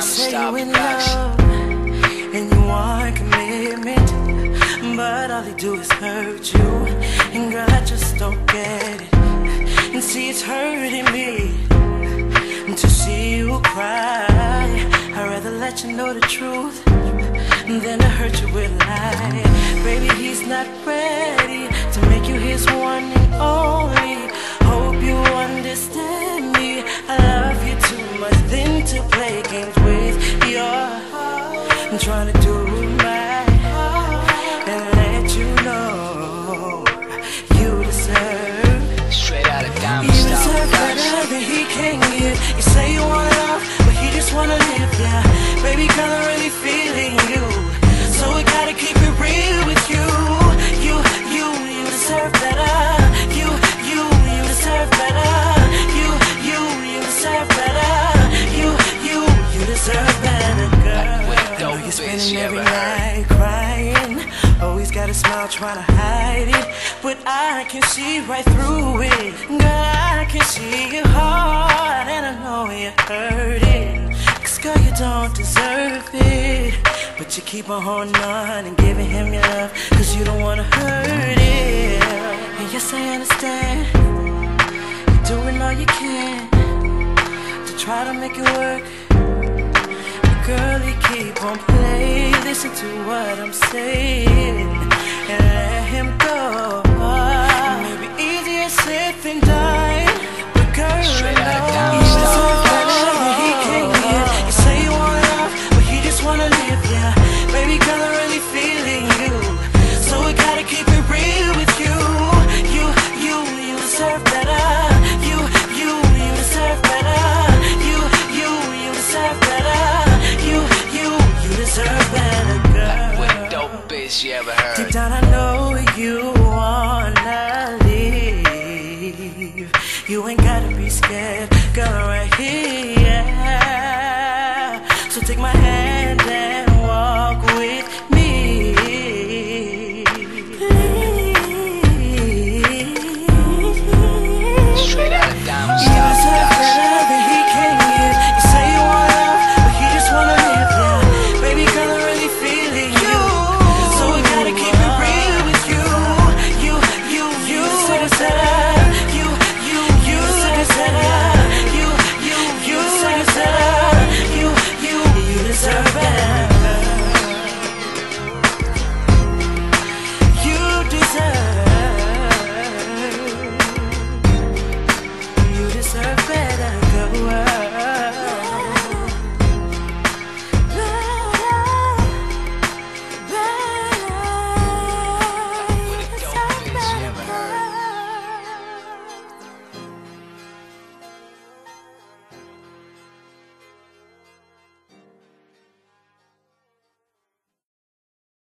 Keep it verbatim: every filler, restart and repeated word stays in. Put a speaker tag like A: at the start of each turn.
A: Diamond Style Production.
B: And you want commitment, but all they do is hurt you. And girl, I just don't get it. And see, it's hurting me to see you cry. I'd rather let you know the truth than to hurt you with a lie. Baby, he's not ready to make you his one and only. Hope you understand me. I love you too much than to play games with your heart. I'm trying to do right and let you know you deserve.
A: Straight out of Diamond
B: You
A: Style
B: deserve better
A: Production.
B: than he can give. You say you want love, but he just wanna live, yeah. Baby, girl, I'm really feeling you, so we gotta keep it real with you. You, you, you deserve better. You, you, you deserve better. You, you, you deserve better. You, you, you deserve better, girl. I know you're spending every night crying, always got a smile trying to hide it, but I can see right through it. Girl, I can see your heart, and I know you're hurting. Cause girl, you don't deserve it, but you keep on holding on and giving him your love, cause you don't wanna hurt it. And yes, I understand, you're doing all you can to try to make it work. But girl, you keep on playing, listen to what I'm saying, and let him go. It may be easier said than done, but girl,
A: Straight out of Diamond
B: you
A: Style
B: deserve better
A: Production.
B: than he can give. You say you want love, but he just wanna live, yeah. Baby girl, I'm really feeling you, so we gotta keep it real with you. You, you, you deserve better. You, you, you deserve better. You, you, you deserve better. You, you, you deserve better, girl.
A: What a dope bitch you ever heard.
B: Deep down I know you wanna leave. You ain't gotta be scared, girl, I'm right here. So take my hand and walk with me. Please.
A: Straight out of Diamond
B: You
A: Style
B: deserve
A: Production.
B: better than he can give. You say you want love, but he just wanna live, yeah. Baby girl, I'm really feeling you, so we gotta keep it real with you. You, you, you deserve better.